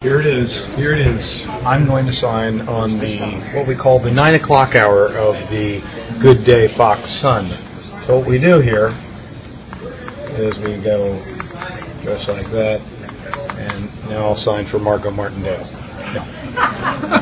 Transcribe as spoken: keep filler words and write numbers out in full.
Here it is. Here it is. I'm going to sign on the what we call the nine o'clock hour of the Good Day Fox Sun. So what we do here is we go just like that, and now I'll sign for Margot Martindale. No.